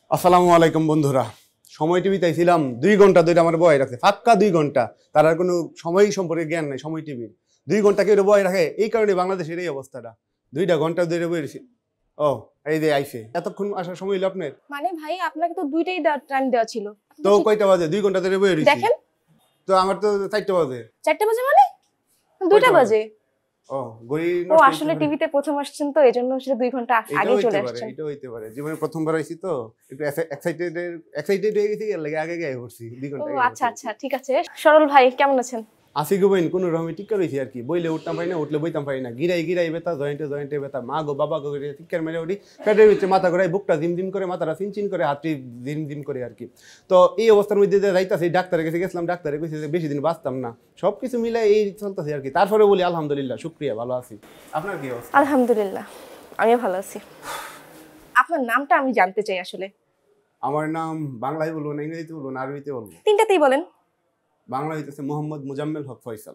আসসালামু আলাইকুম বন্ধুরা। সময় টিভিতে ছিলাম 2 ঘন্টা ধরে আমার বয় রাখছে, ফাক্কা 2 ঘন্টা। তার আর কোনো সময় সম্পর্কে জ্ঞান নাই। সময় টিভির 2 ঘন্টা কেউ বয় রাখে, এই কারণে বাংলাদেশের এই অবস্থাটা। 2টা ঘন্টা ধরে বই রয়েছি। ও এই যে আইছে, এতক্ষণ আসার সময় হলো আপনার? মানে ভাই আপনাকে তো দুইটাই টাইম দেওয়া ছিল। তো কয়টা বাজে? 2 ঘন্টা ধরে বই রয়েছি। দেখেন তো আমার তো 4টা বাজে। 4টা বাজে মানে 2টা বাজে। ও গড়ি ও আসলে টিভিতে প্রথম আসছেন তো এজন্য আসলে 2 ঘন্টা আগে চলে আসছেন। এটা হইতে পারে, জীবনে প্রথমবার আইছি তো একটু এক্সাইটেড হয়ে গেছি, এর লাগি আগে গিয়ে পড়ছি 2 ঘন্টা। ও আচ্ছা আচ্ছা ঠিক আছে। সরল ভাই কেমন আছেন? আসি গো বইন, কোন রকমে ঠিক করেছি আর কি। বইলে উঠতাম পারি না, উঠলে বইতাম পারি না। গিরাই ব্যথা, জয়েন্টে ব্যথা, মা গো বাবা গো টিক্কার মেরে উঠি, পেটের ভিতরে মাথা ঘোরাই, বুকটা জিম করে, মাথাটা চিনচিন করে, হাতটি জিম করে আর কি। তো এই অবস্থার মধ্যে যাইতাছি, ডাক্তারের কাছে গেছিলাম, ডাক্তারে কইছে যে বেশি দিন বাঁচতাম না। সবকিছু মিলে এই চলতেছে আর কি। তারপরে বলি আলহামদুলিল্লাহ, শুকরিয়া, ভালো আছি। আপনার কি অবস্থা? আলহামদুলিল্লাহ আমিও ভালো আছি। আপনার নামটা আমি জানতে চাই আসলে। আমার নাম বাংলায় বলবো না, ইংরেজিতে বলবো না, আরবিতে বলবো? তিনটাতেই বলেন। বাংলা হইতেছে মোহাম্মদ মোজাম্মেল হক ফয়সাল,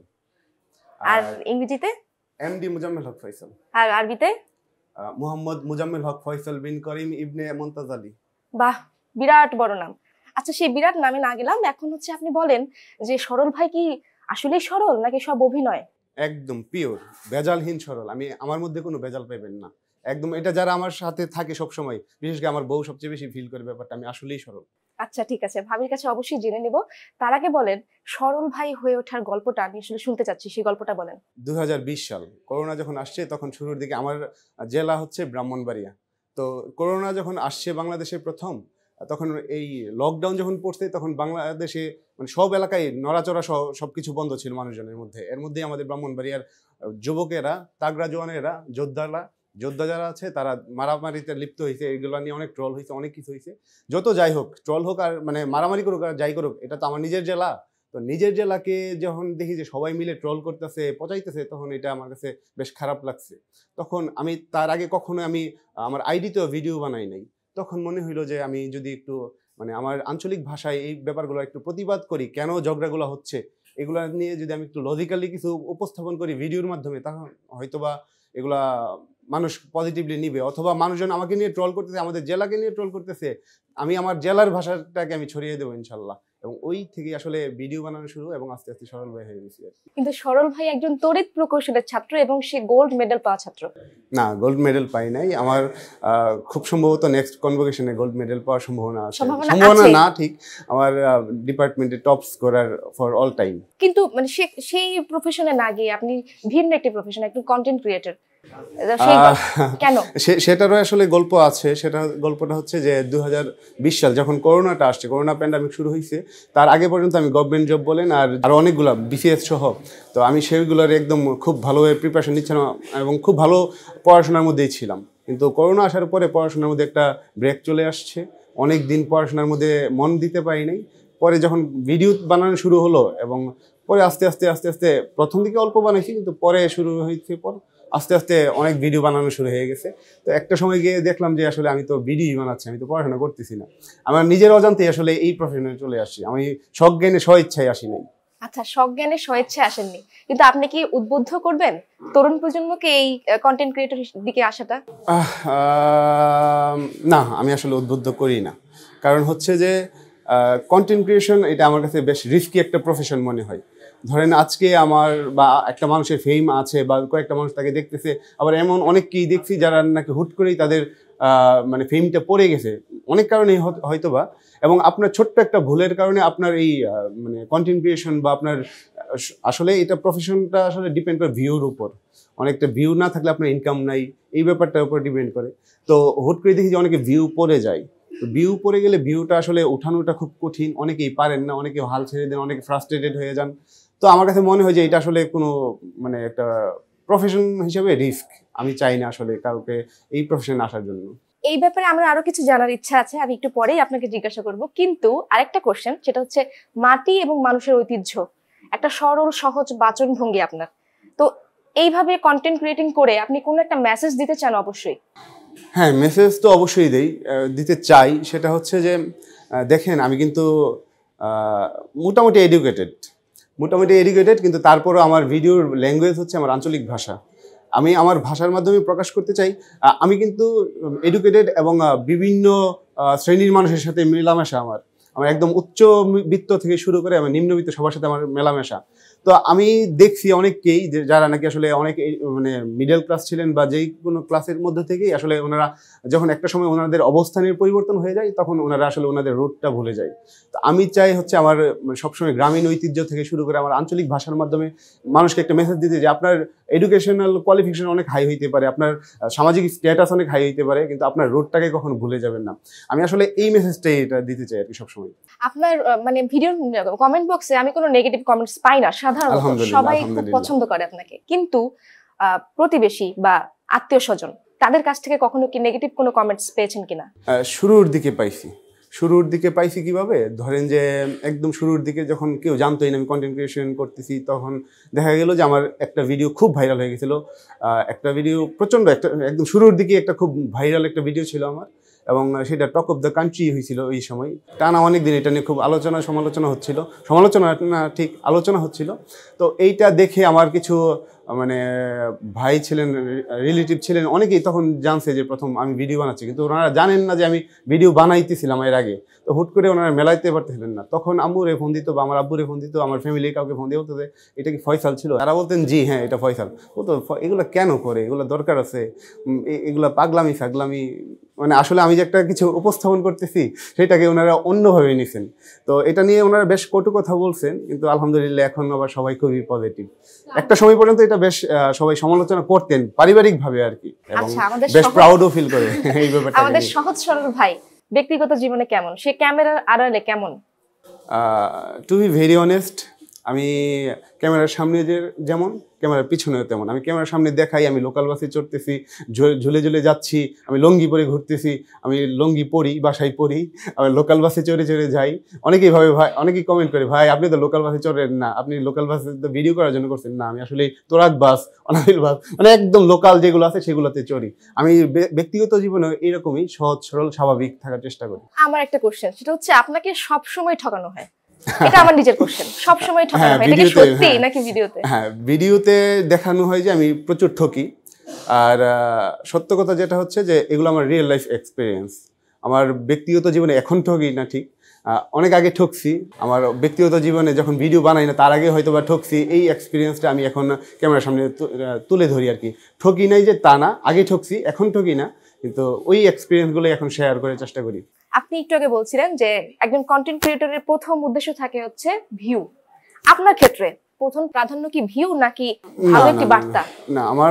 আর ইংরেজিতে এমডি মোজাম্মেল হক ফয়সাল। আর আরবিতে? মোহাম্মদ মোজাম্মেল হক ফয়সাল বিন করিম ইবনে মুনতাজ আলী। বাহ, বিরাট বড় নাম। আচ্ছা, সেই বিরাট নামে না গেলাম, এখন হচ্ছে আপনি বলেন যে সরল ভাই কি আসলেই সরল নাকি সব অভিনয়? একদম পিওর ভেজালহীন সরল। আমি আমার মধ্যে কোনো ভেজাল পাইবেন না, একদম। এটা যারা আমার সাথে থাকে সব সময়, বিশেষ করে আমার বউ সবচেয়ে বেশি ফিল করে ব্যাপারটা, আমি আসলেই সরল। আচ্ছা ঠিক আছে, ভাবির কাছে অবশ্যই জেনে নেব। তার আগে বলেন সরল ভাই হয়ে ওঠার গল্পটা আমি আসলে শুনতে চাচ্ছি, সেই গল্পটা বলেন। 2020 সাল করোনা যখন আসছে, তখন শুরুর দিকে আমার জেলা হচ্ছে ব্রাহ্মণবাড়িয়া। তো করোনা যখন আসছে বাংলাদেশে প্রথম, তখন এই লকডাউন যখন পড়ছে, তখন বাংলাদেশে মানে সব এলাকায় নড়াচড়া সহ সবকিছু বন্ধ ছিল মানুষজনের মধ্যে। এর মধ্যে আমাদের ব্রাহ্মণবাড়িয়ার যুবকেরা, তাগড়া জওয়ানেরা, যোদ্ধা যারা আছে, তারা মারামারিতে লিপ্ত হয়েছে। এগুলো নিয়ে অনেক ট্রল হয়েছে, অনেক কিছু হয়েছে। যত যাই হোক, ট্রল হোক আর মানে মারামারি করুক আর যাই করুক, এটা তো আমার নিজের জেলা। তো নিজের জেলাকে যখন দেখি যে সবাই মিলে ট্রল করতেছে, পচাইতেছে, তখন এটা আমার কাছে বেশ খারাপ লাগছে। তখন আমি তার আগে কখনো আমি আমার আইডিতেও ভিডিও বানাই নাই। তখন মনে হইলো যে আমি যদি একটু মানে আমার আঞ্চলিক ভাষায় এই ব্যাপারগুলো একটু প্রতিবাদ করি, কেন ঝগড়াগুলো হচ্ছে, এগুলা নিয়ে যদি আমি একটু লজিক্যালি কিছু উপস্থাপন করি ভিডিওর মাধ্যমে, তখন হয়তোবা এগুলা মানুষ পজিটিভলি নিবে। অথবা মানুষজন আমাকে নিয়ে ট্রল করতেছে, আমাদের জেলাকে নিয়ে ট্রল করতেছে, আমি আমার জেলার ভাষাটাকে আমি ছড়িয়ে দেবো ইনশাল্লাহ। এবং ওই থেকে আসলে ভিডিও বানানো শুরু, এবং আস্তে আস্তে সরল ভাই হয়ে গেছি। কিন্তু সরল ভাই একজন তড়িৎ প্রকৌশলের ছাত্র এবং সে গোল্ড মেডেল পাওয়া ছাত্র। না, গোল্ড মেডেল পাই নাই। আমার খুব সম্ভবত নেক্সট কনভোকেশনে গোল্ড মেডেল পাওয়ার সম্ভাবনা আছে। সম্ভাবনা না ঠিক, আমার ডিপার্টমেন্টে top scorer for all time. কিন্তু মানে সেই প্রফেশনে না গিয়ে আপনি ভিন্ন একটি প্রফেশন, একজন কন্টেন্ট ক্রিয়েটর, কেন? সেটারও আসলে গল্প আছে। গল্পটা হচ্ছে যে 2020 সাল যখন করোনাটা আসছে, করোনা প্যান্ডামিক শুরু হয়েছে, তার আগে পর্যন্ত আমি গভর্নমেন্ট জব বলেন আর আরো অনেকগুলো বিসিএস সহ, তো আমি সেইগুলোর একদম খুব ভালোভাবে প্রিপারেশন নিচ্ছিলাম এবং খুব ভালো পড়াশোনার মধ্যেই ছিলাম। কিন্তু করোনা আসার পরে পড়াশোনার মধ্যে একটা ব্রেক চলে আসছে। অনেক দিন পড়াশোনার মধ্যে মন দিতে পারি নাই। পরে যখন ভিডিও বানানো শুরু হলো, এবং পরে আস্তে আস্তে প্রথম দিকে অল্প বানাইছি, কিন্তু পরে শুরু হয়েছে, আস্তে আস্তে অনেক ভিডিও বানানো শুরু হয়ে গেছে। তো একটা সময় গিয়ে দেখলাম যে আসলে আমি তো ভিডিও বানাচ্ছি, আমি তো পড়াশোনা করতেছি না। আমার নিজের অজান্তেই আসলে এই প্রফেশনে চলে আসছি। আমি সজ্ঞানে স্বইচ্ছায় আসি নাই। আচ্ছা, সজ্ঞানে স্বেচ্ছায় আসেননি, কিন্তু আপনি কি উদ্বুদ্ধ করবেন তরুণ প্রজন্মকে এই কন্টেন্ট ক্রিয়েটর দিকে আসাটা? না, আমি আসলে উদ্বুদ্ধ করি না। কারণ হচ্ছে যে কন্টেন্ট ক্রিয়েশন এটা আমার কাছে বেশ রিস্কি একটা প্রফেশন মনে হয়। ধরেন আজকে আমার বা একটা মানুষের ফেম আছে, বা কয়েকটা মানুষ তাকে দেখতেছে, আবার এমন অনেককেই দেখছি যারা নাকি হুট করেই তাদের মানে ফেমটা পড়ে গেছে অনেক কারণেই হয়তোবা। এবং আপনার ছোট্ট একটা ভুলের কারণে আপনার এই মানে কন্টেন্ট ক্রিয়েশন বা আপনার আসলে এটা প্রফেশনটা আসলে ডিপেন্ড করে ভিউর উপর। অনেকটা ভিউ না থাকলে আপনার ইনকাম নাই, এই ব্যাপারটার উপর ডিপেন্ড করে। তো হুট করে দেখি যে অনেকে ভিউ পড়ে যায়। তো ভিউ পড়ে গেলে ভিউটা আসলে উঠানোটা খুব কঠিন, অনেকেই পারেন না, অনেকে হাল ছেড়ে দেন, অনেকে ফ্রাস্ট্রেটেড হয়ে যান। তো আমার কাছে মনে হয় যে এটা আসলে কোনো মানে একটা প্রফেশন হিসেবে রিস্ক। আমি চাই না আসলে কাউকে এই প্রফেশনে আসার জন্য। এই ব্যাপারে আমার আরো কিছু জানার ইচ্ছা আছে, আমি একটু পরেই আপনাকে জিজ্ঞাসা করব। কিন্তু আরেকটা কোশ্চেন, সেটা হচ্ছে মাটি এবং মানুষের ঐতিহ্য, একটা সরল সহজ বাচন ভঙ্গি আপনার। তো এইভাবে কন্টেন্ট ক্রিয়েটিং করে আপনি কোনো একটা মেসেজ দিতে চান অবশ্যই। হ্যাঁ, মেসেজ তো অবশ্যই দিতে চাই। সেটা হচ্ছে যে দেখেন, আমি কিন্তু মোটামুটি এডুকেটেড, কিন্তু তারপরও আমার ভিডিওর ল্যাঙ্গুয়েজ হচ্ছে আমার আঞ্চলিক ভাষা। আমি আমার ভাষার মাধ্যমে প্রকাশ করতে চাই। আমি কিন্তু এডুকেটেড এবং বিভিন্ন শ্রেণীর মানুষের সাথে মেলামেশা আমার আমার একদম উচ্চ বিত্ত থেকে শুরু করে আমার নিম্নবিত্ত সবার সাথে আমার মেলামেশা। তো আমি দেখছি অনেককেই যে যারা নাকি আসলে অনেক মানে মিডল ক্লাস ছিলেন বা যেই কোনো ক্লাসের মধ্যে থেকেই আসলে ওনারা যখন একটা সময় ওনাদের অবস্থানের পরিবর্তন হয়ে যায় তখন ওনারা আসলে ওনাদের রুটটা ভুলে যায়। তো আমি চাই হচ্ছে আমার সবসময় গ্রামীণ ঐতিহ্য থেকে শুরু করে আমার আঞ্চলিক ভাষার মাধ্যমে মানুষকে একটা মেসেজ দিতে যে আপনার এডুকেশনাল কোয়ালিফিকেশন অনেক হাই হইতে পারে, আপনার সামাজিক স্ট্যাটাস অনেক হাই হইতে পারে, কিন্তু আপনার রুটটাকে কখনো ভুলে যাবেন না। আমি আসলে এই মেসেজটাই এটা দিতে চাই আর কি সবসময়। আপনার মানে ভিডিও কমেন্ট বক্সে আমি কোনো নেগেটিভ কমেন্টস পাই না সাধারণত, সবাই খুব পছন্দ করে আপনাকে, কিন্তু প্রতিবেশী বা আত্মীয় স্বজন তাদের কাছ থেকে কখনো কি নেগেটিভ কোনো কমেন্টস পেয়েছেন কিনা? শুরুর দিকে পাইছি কিভাবে, ধরেন যে একদম শুরুর দিকে যখন কেউ জানতোই না আমি কন্টেন্ট ক্রিয়েশন করতেছি, তখন দেখা গেল যে আমার একটা ভিডিও খুব ভাইরাল হয়ে গেছিল। একটা ভিডিও প্রচণ্ড একদম শুরুর দিকে একটা খুব ভাইরাল একটা ভিডিও ছিল আমার, এবং সেটা টক অফ দ্য কান্ট্রি হয়েছিল ওই সময়। টানা অনেক দিন এটা নিয়ে খুব সমালোচনা হচ্ছিল। তো এইটা দেখে আমার কিছু মানে ভাই ছিলেন, রিলেটিভ ছিলেন, অনেকেই তখন জানছে যে প্রথম আমি ভিডিও বানাচ্ছি, কিন্তু ওনারা জানেন না যে আমি ভিডিও বানাইতেছিলাম এর আগে। তো হুট করে ওনারা মেলাইতে পারতেছিলেন না। তখন আম্মুরে ফোন দিত বা আমার আব্বুরে ফোন দিত, আমার ফ্যামিলির কাউকে ফোন দিয়ে বলতো যে এটা কি ফয়সাল ছিল? তারা বলতেন জি হ্যাঁ এটা ফয়সাল। ও তো এগুলো কেন করে, এগুলো দরকার আছে, এগুলো পাগলামি মানে আসলে আমি যে একটা কিছু উপস্থাপন করতেছি সেটাকে ওনারা অন্যভাবে নিছেন। তো এটা নিয়ে ওনারা বেশ কটু কথা বলছেন, কিন্তু আলহামদুলিল্লাহ এখন আবার সবাই খুবই পজিটিভ। একটা সময় পর্যন্ত এটা বেশ সবাই সমালোচনা করতেন পারিবারিকভাবে আর কি, এবং বেশ প্রাউডও ফিল করে এই ব্যাপারটা। আমাদের সহজ সরল ভাই ব্যক্তিগত জীবনে কেমন, সে ক্যামেরার আড়ালে কেমন? টু বি ভেরি অনেস্ট, আমি ক্যামেরার সামনে যেমন ক্যামেরার পিছনেও তেমন। আমি ক্যামেরার সামনে দেখাই আমি লোকাল বাসে চড়তেছি, ঝুলে ঝুলে যাচ্ছি, আমি লুঙ্গি পরে ঘুরতেছি, আমি লুঙ্গি পরি, বাসায় পরি, আমি লোকাল বাসে চড়ে যাই। অনেকেই ভাবে ভাই, অনেকেই কমেন্ট করে ভাই আপনি তো লোকাল বাসে চড়েন না, আপনি লোকাল বাসে তো ভিডিও করার জন্য করছেন। না, আমি আসলে তোরাক বাস, অনাবিল বাস, মানে একদম লোকাল যেগুলো আছে সেগুলোতে চড়ি। আমি ব্যক্তিগত জীবনে এরকমই সহজ সরল স্বাভাবিক থাকার চেষ্টা করি। আমার একটা কোশ্চেন, সেটা হচ্ছে আপনাকে সব সময় ঠকানো হয়? এটা আমার নিজের কোশ্চেন, সব সময় ঠকানো হয় এটা কি সত্যি নাকি ভিডিওতে? হ্যাঁ, ভিডিওতে দেখানো হয় যে আমি প্রচুর ঠকি। আর সত্য কথা যেটা হচ্ছে যে এগুলো আমার রিয়েল লাইফ এক্সপিরিয়েন্স। আমার ব্যক্তিগত জীবনে এখন ঠকি না, ঠিক অনেক আগে ঠকছি। আমার ব্যক্তিগত জীবনে যখন ভিডিও বানাই না তার আগে হয়তো বা ঠকছি। এই এক্সপিরিয়েন্সটা আমি এখন ক্যামেরার সামনে তুলে ধরি আর কি। ঠকি নাই যে তা না, আগে ঠকছি, এখন ঠকি না, কিন্তু ওই এক্সপিরিয়েন্সগুলো এখন শেয়ার করার চেষ্টা করি। আপনি একটু আগে বলছিলেন যে একজন কন্টেন্ট ক্রিয়েটরের প্রথম উদ্দেশ্য থাকে হচ্ছে ভিউ। আপনার ক্ষেত্রে প্রথম প্রাধান্য কি ভিউ নাকি ভালো একটি বার্তা? না, আমার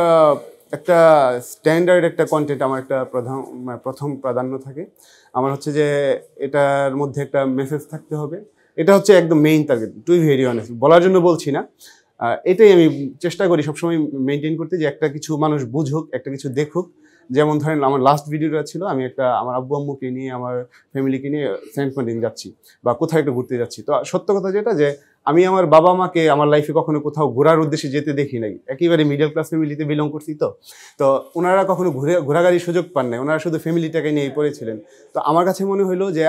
একটা স্ট্যান্ডার্ড একটা কন্টেন্ট আমার একটা প্রথম প্রাধান্য থাকে। আমার হচ্ছে যে এটার মধ্যে একটা মেসেজ থাকতে হবে। এটা হচ্ছে একদম main target, to be very honest, বলার জন্য বলছি না। এটাই আমি চেষ্টা করি সবসময় মেনটেন করতে, যে একটা কিছু মানুষ বুঝুক, একটা কিছু দেখুক। যেমন ধরেন আমার লাস্ট ভিডিওটা ছিল আমি আমার আব্বু আম্মুকে নিয়ে, আমার ফ্যামিলিকে নিয়ে সেন্ট মার্টিন যাচ্ছি বা কোথাও একটু ঘুরতে যাচ্ছি। তো সত্য কথা যেটা, যে আমি আমার বাবা মাকে আমার লাইফে কখনো কোথাও ঘোরার উদ্দেশ্যে যেতে দেখি নাই। একেবারে মিডল ক্লাস ফ্যামিলিতে বিলং করছি, তো ওনারা কখনো ঘোরাঘুরির সুযোগ পান নাই, ওনারা শুধু ফ্যামিলিটাকে নিয়েই পড়েছিলেন। তো আমার কাছে মনে হলো যে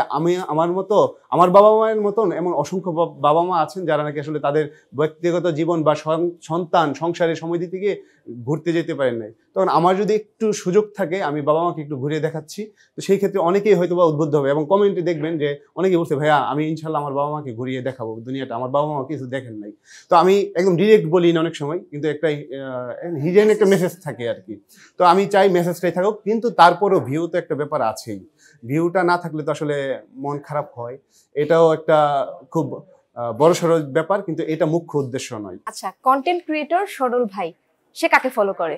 আমার বাবা মায়ের মতন এমন অসংখ্য বাবা মা আছেন যারা নাকি আসলে তাদের ব্যক্তিগত জীবন বা সন্তান সংসারে সময় দিতে গিয়ে ঘুরতে যেতে পারেন নাই। তখন আমার যদি একটু সুযোগ থাকে আমি বাবা মাকে একটু ঘুরিয়ে দেখাচ্ছি, তো সেই ক্ষেত্রে অনেকেই হয়তো বা উদ্বুদ্ধ হবে। এবং কমেন্টে দেখবেন যে অনেকেই বলছে ভাইয়া আমি ইনশাল্লাহ আমার বাবা মাকে ঘুরিয়ে দেখাবো দুনিয়াটা, আমার বাবা মা কিছু দেখেন নাই। তো আমি একদম ডিরেক্ট বলি না অনেক সময়, কিন্তু একটা হিডেন একটা মেসেজ থাকে আর কি। তো আমি চাই মেসেজটাই থাকুক, কিন্তু তারপরও ভিউ তো একটা ব্যাপার আছেই। ভিউটা না থাকলে তো আসলে মন খারাপ হয়, এটাও একটা খুব বড়সড় ব্যাপার, কিন্তু এটা মুখ্য উদ্দেশ্য নয়। আচ্ছা, কন্টেন্ট ক্রিয়েটর সরল ভাই সে কাকে ফলো করে?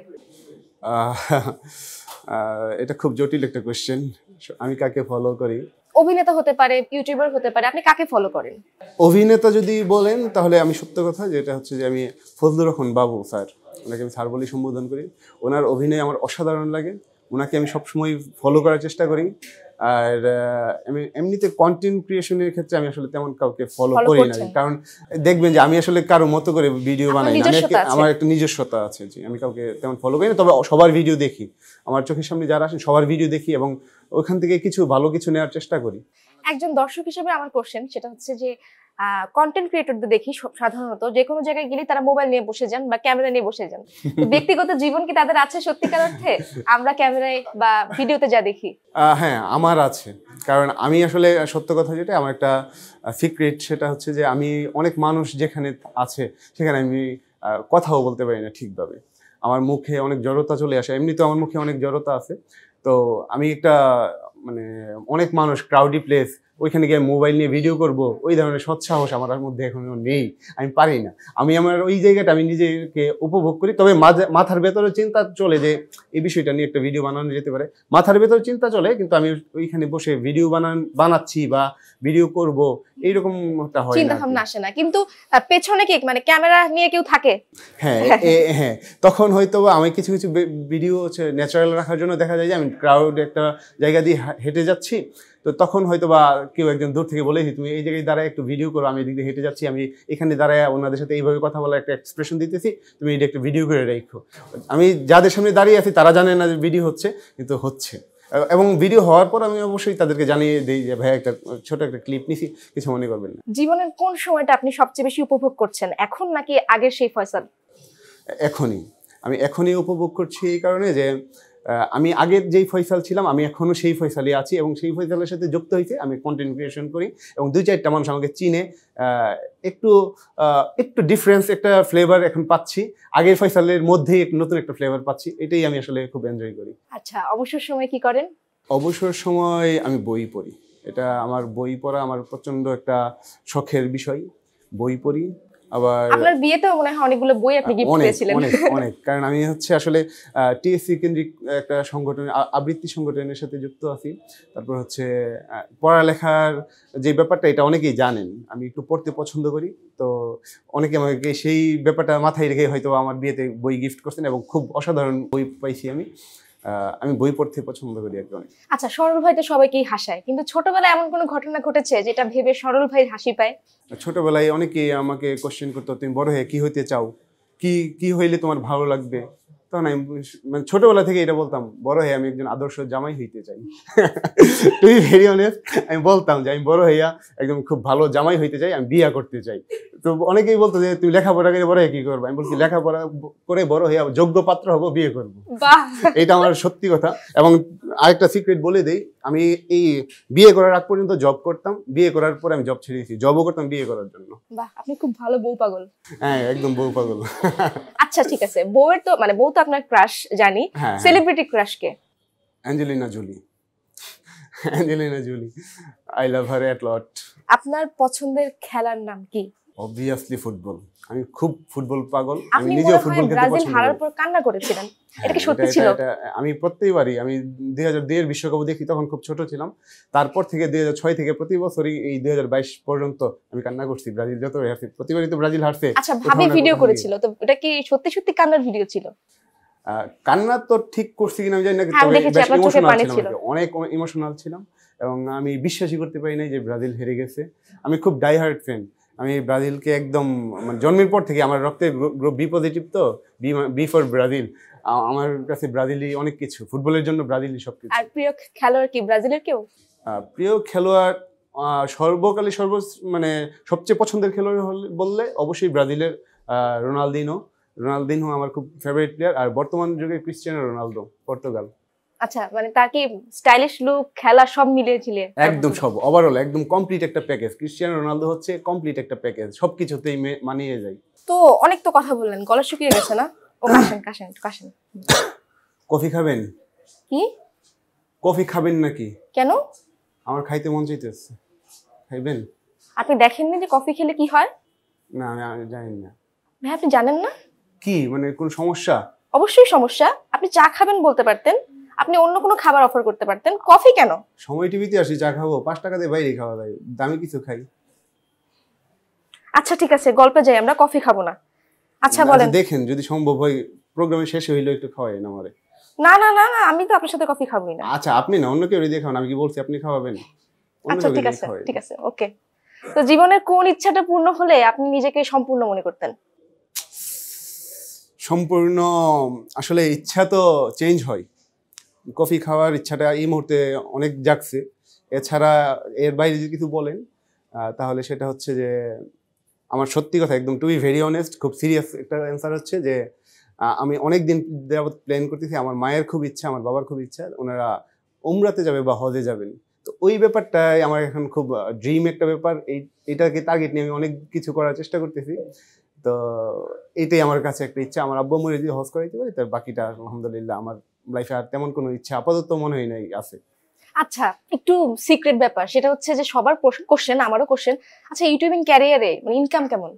এটা খুব জটিল একটা কোশ্চেন। আমি কাকে ফলো করি? অভিনেতা হতে পারে, ইউটিউবার হতে পারে, আপনি কাকে ফলো করেন? অভিনেতা যদি বলেন তাহলে আমি সত্য কথা যেটা হচ্ছে যে আমি ফজলুর রহমান বাবু স্যার, ওনাকে আমি স্যার বলেই সম্বোধন করি। ওনার অভিনয় আমার অসাধারণ লাগে, ওনাকে আমি সবসময় ফলো করার চেষ্টা করি। আর আমি এমনিতে কন্টেন্ট ক্রিয়েশনের ক্ষেত্রে আমি আসলে তেমন কাউকে ফলো করি না, কারণ দেখবেন যে আমি আসলে কারো মতো করে ভিডিও বানাই না, আমার একটা নিজস্বতা আছে, যে আমি কাউকে তেমন ফলো করি না। তবে সবার ভিডিও দেখি, আমার চোখের সামনে যারা আসেন সবার ভিডিও দেখি, এবং ওইখান থেকে কিছু ভালো কিছু নেওয়ার চেষ্টা করি। একজন দর্শক হিসেবে আমার কোশ্চেন সেটা হচ্ছে যে কন্টেন্ট ক্রিয়েটরদের দেখি সাধারণত যে কোনো জায়গায় গেলে তারা মোবাইল নিয়ে বসে যান বা ক্যামেরা নিয়ে বসে যান। তো ব্যক্তিগত জীবন কি তাদের আছে সত্যিকার অর্থে আমরা ক্যামেরায় বা ভিডিওতে যা দেখি? হ্যাঁ, আমার আছে। কারণ আমি আসলে সত্য কথা যেটা আমার একটা সিক্রেট, সেটা হচ্ছে যে আমি অনেক মানুষ যেখানে আছে সেখানে আমি কথাও বলতে পারি না ঠিকভাবে। আমার মুখে অনেক জড়তা চলে আসে, এমনি তো আমার মুখে অনেক জড়তা আছে। তো আমি একটা মানে অনেক মানুষ ক্রাউডি প্লেস, ওইখানে গিয়ে মোবাইল নিয়ে ভিডিও করব, ওই ধরনের সৎসাহস আমার মধ্যে এখনো নেই, আমি পারি না। আমি আমার ওই জায়গাটা আমি নিজেকে উপভোগ করি, তবে মাথার ভেতরে চিন্তা চলে যে এই বিষয়টা নিয়ে একটা ভিডিও বানানো যেতে পারে, মাথার ভেতরে চিন্তা চলে, কিন্তু আমি ওইখানে বসে ভিডিও বানাচ্ছি বা ভিডিও করব এইরকমটা হয় না, চিন্তা ভাবনা আসে না। কিন্তু পেছনে কি মানে ক্যামেরা নিয়ে কেউ থাকে? হ্যাঁ হ্যাঁ, তখন হয়তো আমি কিছু কিছু ভিডিও হচ্ছে ন্যাচারাল রাখার জন্য দেখা যায় যে আমি ক্রাউড একটা জায়গা দিয়ে হেঁটে যাচ্ছি, তো তখন হয়তো বা কেউ একজন দূর থেকে বলেছি তুমি এই জায়গায় দাঁড়ায় একটু ভিডিও করো, আমি এদিক দিয়ে হেঁটে যাচ্ছি, আমি এখানে দাঁড়ায় ওনাদের সাথে এইভাবে কথা বলার একটা এক্সপ্রেশন দিতেছি, তুমি এটা একটা ভিডিও করে রেখো। আমি যাদের সামনে দাঁড়িয়ে আছি তারা জানে না যে ভিডিও হচ্ছে, কিন্তু হচ্ছে। এবং ভিডিও হওয়ার পর আমি অবশ্যই তাদেরকে জানিয়ে দিই যে ভাই একটা ছোট একটা ক্লিপ নিছি, কিছু মনে করবেন না। জীবনের কোন সময়টা আপনি সবচেয়ে বেশি উপভোগ করছেন, এখন নাকি আগের সেই ফয়সাল? আমি এখনই উপভোগ করছি এই কারণে যে আমি আগের যেই ফয়সাল ছিলাম আমি এখনো সেই ফয়সালই আছি, এবং সেই ফয়সালের সাথে যুক্ত হয়েছে আমি কন্টেন্ট ক্রিয়েশন করি, এবং 2-4টা মানুষ আমাকে চিনে, একটু ডিফারেন্স একটা ফ্লেভার এখন পাচ্ছি, আগের ফয়সালের মধ্যেই নতুন একটা ফ্লেভার পাচ্ছি, এটাই আমি আসলে খুব এনজয় করি। আচ্ছা, অবসর সময় কি করেন? অবসর সময় আমি বই পড়ি, এটা আমার বই পড়া আমার প্রচন্ড একটা শখের বিষয়, বই পড়ি। আবার আপনার বিয়েতেও মনে হয় অনেকগুলো বই আপনি গিফট পেয়েছিলেন। অনেক কারণ আমি হচ্ছে আসলে টিএসসি কেন্দ্রিক একটা সংগঠন, আবৃত্তি সংগঠনের সাথে যুক্ত আছি। তারপর হচ্ছে পড়ালেখার যে ব্যাপারটা এটা অনেকেই জানেন, আমি একটু পড়তে পছন্দ করি, তো অনেকে আমাকে সেই ব্যাপারটা মাথায় রেখে হয়তো আমার বিয়েতে বই গিফট করছেন, এবং খুব অসাধারণ বই পাইছি আমি বই পড়তে পছন্দ করি আর কি অনেক। আচ্ছা, সরল ভাই তো সবাইকেই হাসায়, কিন্তু ছোটবেলায় এমন কোনো ঘটনা ঘটেছে যেটা ভেবে সরল ভাই হাসি পায়? ছোটবেলায় অনেকেই আমাকে কোশ্চেন করতো তুমি বড় হয়ে কি হইতে চাও, কি হইলে তোমার ভালো লাগবে, তখন আমি মানে ছোটবেলা থেকে এটা বলতাম বড় হয়ে আমি একজন আদর্শ জামাই হইতে চাই। টু বি ভেরি অনেস্ট, আমি বলতাম যে আমি বড় হইয়া একদম খুব ভালো জামাই হইতে চাই, আমি বিয়ে করতে চাই। তো অনেকেই বলতো যে তুমি লেখাপড়া করে বড় হয়ে কি করবো, আমি বলছি লেখাপড়া করে বড় হইয়া যোগ্য পাত্র হবো, বিয়ে করবো। এটা আমার সত্যি কথা। এবং আরেকটা সিক্রেট বলে দেই, আমি এই বিয়ে করার আগ পর্যন্ত জব করতাম, বিয়ে করার পরে আমি জব ছেড়ে দিয়েছি, জবও করতাম বিয়ে করার জন্য। বাহ, আপনি খুব ভালো বউ পাগল। হ্যাঁ, একদম বউ পাগল। আচ্ছা ঠিক আছে, বউয়ের তো মানে বউ তো আপনার ক্রাশ জানি, সেলিব্রিটি ক্রাশ কে? Angelina Jolie, I love her a lot. আপনার পছন্দের খেলার নাম কি? অবভিয়াসলি ফুটবল, আমি খুব ফুটবল পাগল, আমি আপনি নিজেও ফুটবল খেলতে ব্রাজিল পছন্দ হারার করি। পর কান্না করেছিলেন, এটা কি সত্যি ছিল? আমি প্রত্যেকবারই, আমি 2002 এর বিশ্বকাপ দেখি, তখন খুব ছোট ছিলাম, তারপর থেকে 2006 থেকে প্রতি বছরই এই 2022 পর্যন্ত আমি কান্না করছি, ব্রাজিল যত হারছে প্রতিবারই তো ব্রাজিল হারছে। আচ্ছা, ভাবি ভিডিও করেছিল, তো এটা কি সত্যি সত্যি কান্নার ভিডিও ছিল? কান্না তো ঠিক করছি কিনা আমি জানি না, অনেক ইমোশনাল ছিলাম, এবং আমি বিশ্বাসই করতে পারি নাই যে ব্রাজিল হেরে গেছে। আমি খুব ডাই হার্ট ফ্যান, আমি ব্রাজিলকে একদম মানে জন্মের পর থেকে, আমার রক্তের গ্রুপ বি পজিটিভ, তো বি ফর ব্রাজিল, আমার কাছে ব্রাজিলই অনেক কিছু, ফুটবলের জন্য ব্রাজিলই সবকিছু। আর প্রিয় খেলোয়াড় কি ব্রাজিলের কেউ? প্রিয় খেলোয়াড় সর্বকালে মানে সবচেয়ে পছন্দের খেলোয়াড় বললে অবশ্যই ব্রাজিলের রোনালদিনো আমার খুব ফেভারিট প্লেয়ার, আর বর্তমান যুগে ক্রিস্টিয়ানো রোনালদো, পর্তুগাল। আচ্ছা, মানে তার কি স্টাইলিশ লুক, খেলা সব মিলিয়ে ছিল? একদম সব ওভারঅল একদম কমপ্লিট একটা প্যাকেজ। ক্রিস্টিয়ানো রোনালদো হচ্ছে কমপ্লিট একটা প্যাকেজ, সবকিছুতেই মানিয়ে যায়। তো অনেক তো কথা বললেন, গলা শুকিয়ে গেছে না? ও কাশেন। কফি খাবেন? কি কফি খাবেন নাকি? কেন? আমার খাইতে মন চাইতেছে, খাইবেন? আপনি দেখেননি যে কফি খেলে কি হয়? না, আমি জানি না। ভাই আপনি জানেন না? কি মানে কোন সমস্যা? অবশ্যই সমস্যা। আপনি চা খাবেন বলতে পারতেন, আপনি অন্য কোনো খাবার অফার করতে পারতেন, কফি কেন? সময় টিভিতে আসি, চা খাবো, 5 টাকা দিয়ে বাইরে খাওয়া যায়, দামি কিছু খাই। আচ্ছা ঠিক আছে, গল্পে যাই আমরা, কফি খাবো না। আচ্ছা বলেন। দেখেন যদি সম্ভব হয় প্রোগ্রামের শেষে হইলো একটু খাওয়াই না আমারে। না, আমি তো আপনার সাথে কফি খাবোই না। আচ্ছা আপনি না, অন্য কেউ দিয়ে খাওয়ান, আমি কি বলছি আপনি খাওয়াবেন? আচ্ছা ঠিক আছে ওকে। তো জীবনের কোন ইচ্ছাটা পূর্ণ হলে আপনি নিজেকে সম্পূর্ণ মনে করতেন? সম্পূর্ণ আসলে ইচ্ছা তো চেঞ্জ হয়, কফি খাওয়ার ইচ্ছাটা এই মুহূর্তে অনেক জাগছে। এছাড়া এর বাইরে যদি কিছু বলেন তাহলে সেটা হচ্ছে যে আমার সত্যি কথা একদম টু বি ভেরি অনেস্ট, খুব সিরিয়াস একটা অ্যান্সার হচ্ছে যে আমি অনেক দিন যাবত প্ল্যান করতেছি। আমার মায়ের খুব ইচ্ছা, আমার বাবার খুব ইচ্ছা ওনারা উমরাতে যাবে বা হজে যাবেন। তো ওই ব্যাপারটাই আমার এখন খুব ড্রিম একটা ব্যাপার। এইটাকে টার্গেট নিয়ে আমি অনেক কিছু করার চেষ্টা করতেছি। তো এটাই আমার কাছে একটা ইচ্ছা। আমার আব্বু আম্মুরে যদি হজ করাইতে পারি তার বাকিটা আলহামদুলিল্লাহ। আমার লাইফে আর তেমন কোনো ইচ্ছা আপাতত মনে হয় নাই আছে। আচ্ছা, একটু সিক্রেট ব্যাপার, সেটা হচ্ছে যে সবার কোশ্চেন, আমারও কোশ্চেন। আচ্ছা, ইউটিউবিং ক্যারিয়ারে মানে ইনকাম কেমন?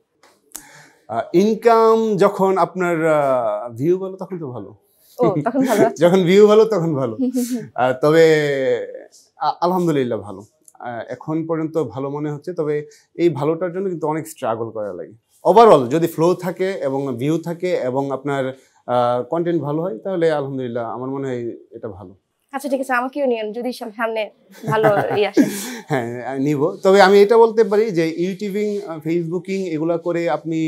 ইনকাম যখন আপনার ভিউ ভালো তখন তো ভালো। ও, তখন ভালো আছে। যখন ভিউ ভালো তখন ভালো। তবে আলহামদুলিল্লাহ ভালো। এখন পর্যন্ত ভালো মনে হচ্ছে। তবে এই ভালোটার জন্য কিন্তু অনেক স্ট্রাগল করা লাগে। ওভারঅল যদি ফ্লো থাকে এবং ভিউ থাকে এবং আপনার কন্টেন্ট ভালো হয় তাহলে আলহামদুলিল্লাহ আমার মনে হয় এটা ভালো। আচ্ছা ঠিক আছে, আমাকেও নিয়েন যদি সামনে ভালো আসে। হ্যাঁ নিব। তবে আমি এটা বলতে পারি যে ইউটিউবিং, ফেসবুকিং এগুলা করে আপনি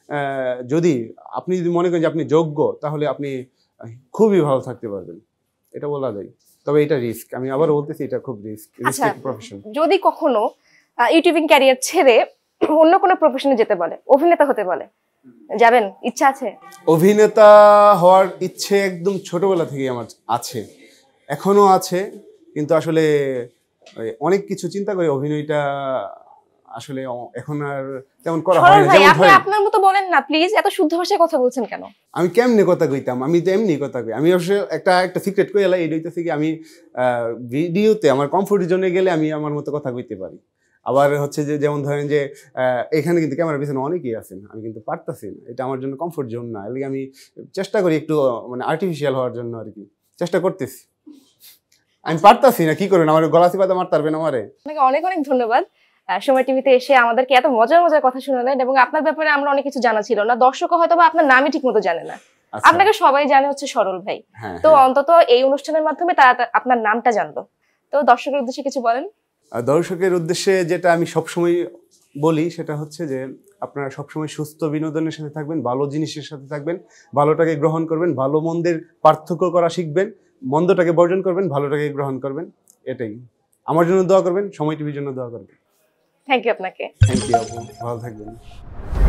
যদি মনে করেন যে আপনি যোগ্য তাহলে আপনি খুবই ভালো থাকতে পারবেন, এটা বলা যায়। তবে এটা রিস্ক, আমি আবার বলতেছি এটা খুব রিস্ক প্রফেশন। যদি কখনো ইউটিউবিং ক্যারিয়ার ছেড়ে অন্য কোনো প্রফেশনে যেতে বলে, অভিনেতা হতে বলে, যাবেন? ইচ্ছা আছে? অভিনেতা হওয়ার ইচ্ছে একদম ছোটবেলা থেকেই আমার আছে, এখনো আছে। কিন্তু আসলে অনেক কিছু চিন্তা করে অভিনয়টা আসলে এখন আর তেমন করা হয় না। আপনি আপনার মতো বলেন না প্লিজ, এত শুদ্ধ ভাষায় কথা বলছেন কেন? আমি কেমনে কথা কইতাম, আমি তো এমনি কথা কই। আমি অবশ্য একটা সিক্রেট কই এলাই, এটা হইতেছে কি আমি ভিডিওতে আমার কমফোর্ট জোনে গেলে আমি আমার মতো কথা কইতে পারি। আবার হচ্ছে যে যেমন ধরেন যে এখানে কিন্তু ক্যামেরার পিছনে অনেকেই আছেন, আমি কিন্তু পারতাছি না, এটা আমার জন্য কমফোর্ট জোন না। এর আমি চেষ্টা করি একটু মানে আর্টিফিশিয়াল হওয়ার জন্য আর কি চেষ্টা করতেছি। আমি পারতাছি না, কি করবেন, আমার গলা চিপাতে মারতে পারবেন আমারে। আপনাকে অনেক অনেক ধন্যবাদ সময় টিভিতে এসে আমাদেরকে এত মজার মজার কথা শোনালেন, এবং আপনার ব্যাপারে আমরা অনেক কিছু জানা ছিল না। দর্শকও হয়তো বা আপনার নামই ঠিক মতো জানে না। আপনাকে সবাই জানে হচ্ছে সরল ভাই। তো অন্তত এই অনুষ্ঠানের মাধ্যমে তারা আপনার নামটা জানলো। তো দর্শকের উদ্দেশ্যে কিছু বলেন। দর্শকের উদ্দেশ্যে যেটা আমি সবসময় বলি সেটা হচ্ছে যে আপনারা সবসময় সুস্থ বিনোদনের সাথে থাকবেন, ভালো জিনিসের সাথে থাকবেন, ভালোটাকে গ্রহণ করবেন, ভালো মন্দের পার্থক্য করা শিখবেন, মন্দটাকে বর্জন করবেন, ভালোটাকে গ্রহণ করবেন। এটাই আমার জন্য দোয়া করবেন, সময় টিভির জন্য দোয়া করবেন। থ্যাংক ইউ আপনাকে। থ্যাংক ইউ আপু, ভালো থাকবেন।